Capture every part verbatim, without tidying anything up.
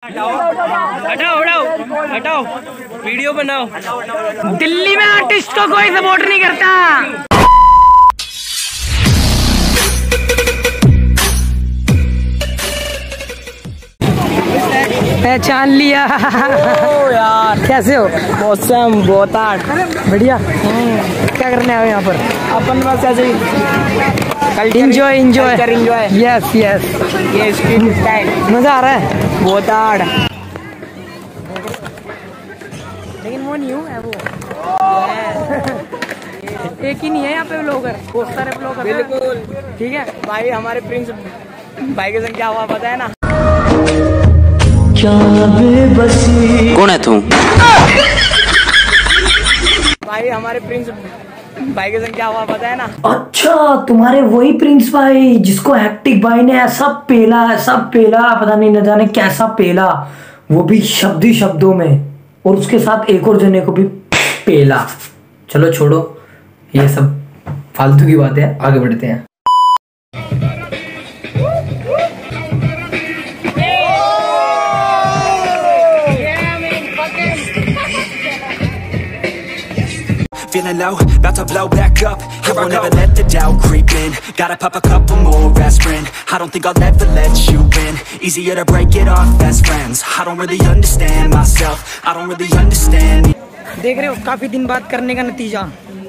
हटाओ हटाओ हटाओ, वीडियो बनाओ। दिल्ली में आर्टिस्ट को कोई सपोर्ट नहीं करता। पहचान लिया। ओ यार कैसे हो? मौसम बहुत बढ़िया। क्या करने आए यहाँ पर? अपन बस ऐसे ही enjoy enjoy enjoy. Yes yes, ये स्ट्रीट स्टाइल मजा आ रहा है। बहुत आड़, लेकिन वो न्यू है वो। एक ही नहीं है यहाँ पे ब्लॉगर, बहुत सारे ब्लॉगर। बिल्कुल ठीक है भाई। हमारे प्रिंस भाई के संग क्या हुआ पता है ना? कौन है तू? भाई हमारे प्रिंस भाई के संग क्या हुआ पता है ना? अच्छा, तुम्हारे वही प्रिंस भाई जिसको हैक्टिक भाई ने ऐसा पेला ऐसा पेला, पता नहीं न जाने कैसा पेला, वो भी शब्द ही शब्दों में, और उसके साथ एक और जने को भी पेला। चलो छोड़ो ये सब फालतू की बातें, आगे बढ़ते हैं। Feeling low, about to blow back up. I won't ever let the doubt creep in. Gotta pop a couple more aspirin. I don't think I'll ever let you in. Easier to break it off best friends. I don't really understand myself. I don't really understand. देख रहे हो, काफी दिन बाद करने का नतीजा।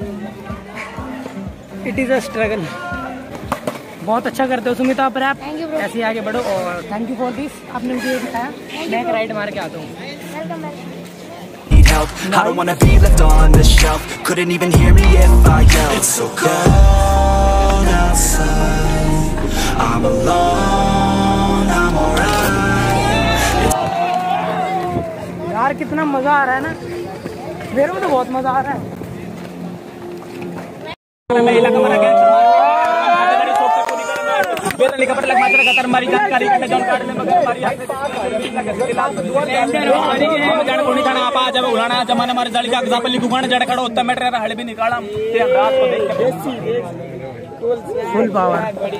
It is a struggle. बहुत अच्छा करते हो सुमिता पर आप, ऐसे आगे बढ़ो। और थैंक यू फॉर दिस, आपने मुझे ये दिखाया। मैं एक राइड मार के आता हूँ। I don't wanna be left on the shelf. Couldn't even hear me if I yelled. It's so cold outside. I'm alone, I'm alright. यार कितना मजा आ रहा है ना, मेरे को तो बहुत मजा आ रहा है। Full power.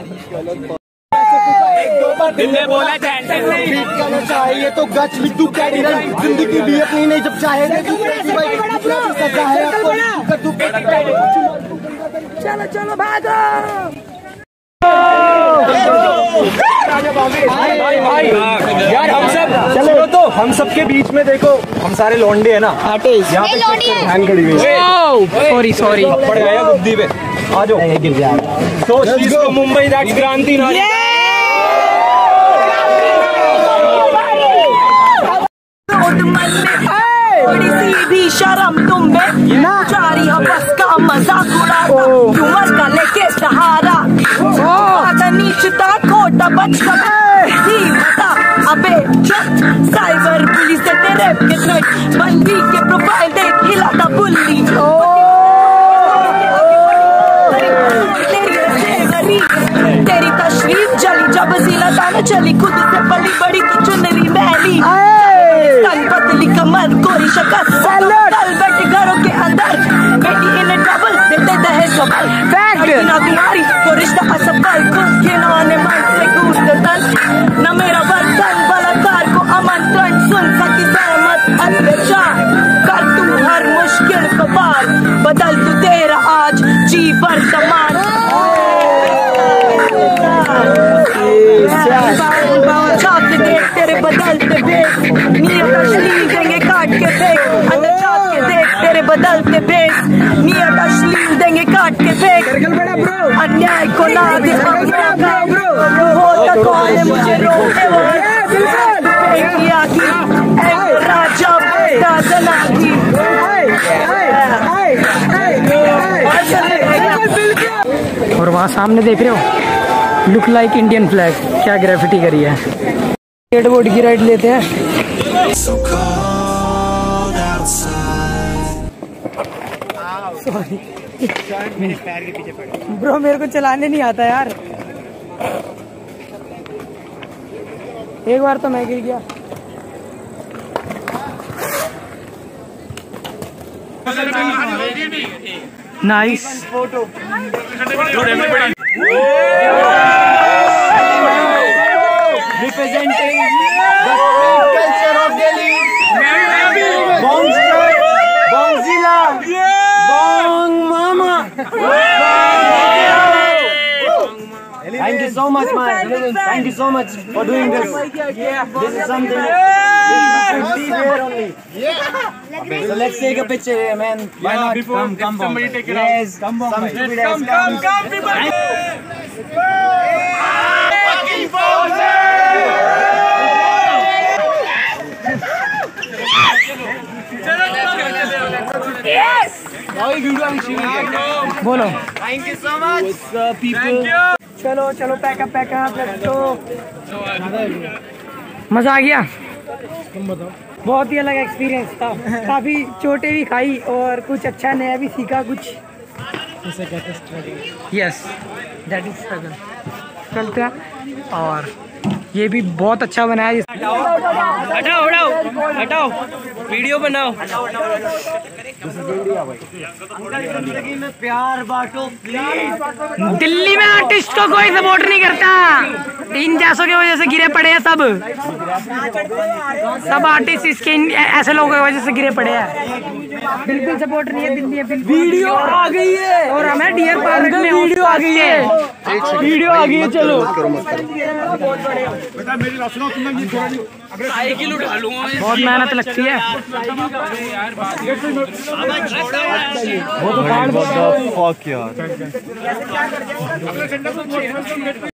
चाहिए तो गच बिट्टू कैडी रन, जिंदगी भी अपनी नहीं जब चाहे। चलो चलो भागो। यार हम सब चलो, तो हम सब के बीच में देखो, हम सारे लौंडे है ना, यहाँ पे हैंग खड़ी हुई है। सॉरी सॉरी, पड़ गया बुद्धि पे। आ जाओ, गिर जाए तो मुंबई दैट्स क्रांति ना। बड़ी सीधी शर्म तुम में ना, जारी हवस का मजाक उड़ाता, उमर का लेके सहारा, नीचता खोटा बचता बता। अबे चुप, साइबर पुलिस से तेरे के थ्रेट, बंदी के प्रोफाइल देख हिलाता बुल्ली। तेरी तस्वीर चली जब जिला ताना चली, खुद से बड़ी बड़ी तो चुनरी मैली, पतली कमर कोरी शकल, तल बैठ घरों के अंदर, बेटी इन डबल देते दहेज सवाल। ना तुम्हारी तो रिश्ता असफल, खुद के नाने मन से कूदते तन, न मेरा बर्तन बलात्कार को आमंत्रण, सुन सकी सहमत अत्याचार, कर तू हर मुश्किल को पार, बदल तू तेरा आज जी वर्तमान। देख तेरे बदलते भेस, नियत अश्लील देंगे काट के फेंक, अंदर झाँक के देख तेरे बदलते भेस, नियत अश्लील देंगे काट के फेंक, अन्याय को ना दे होता कौन है मुझे रोके वो किया की राजा जना की। और वहाँ सामने देख रहे हो, लुक लाइक इंडियन फ्लैग, क्या ग्रेफिटी करी है। स्केट बोर्ड की राइड लेते हैं। सॉरी ब्रो, मेरे को चलाने नहीं आता यार। एक बार तो मैं गिर गया। Nice photo. Representing much, man. Thank you so much for doing this. This is something you can see here only. Yeah. So let's take a picture here, man. Why not? Come, come, somebody take it out. Yes, come, some stupid ass. Come, come, come, people. Fucking Yes! बोलो Thank you so much. What's up, people? चलो चलो pack up pack up let's go. मजा आ गया, बहुत ही अलग experience था। काफ़ी चोटें भी खाई और कुछ अच्छा नया भी सीखा। कुछ यस दैट इज स्ट्रगल चलता। और ये भी बहुत अच्छा बनाया। हटाओ हटाओ हटाओ वीडियो बनाओ। प्यार बांटो प्लीज। दिल्ली में आर्टिस्ट को कोई सपोर्ट नहीं करता। इन जैसों की वजह से गिरे पड़े हैं सब सब आर्टिस्ट इसके ऐसे लोगों की वजह से गिरे पड़े हैं। बिल्कुल सपोर्ट नहीं है दिल्ली में। वीडियो आ गई है और हमें डियर पार्क में वीडियो आ गई है वीडियो आ गई है। चलो बहुत मेहनत लगती है। वो तो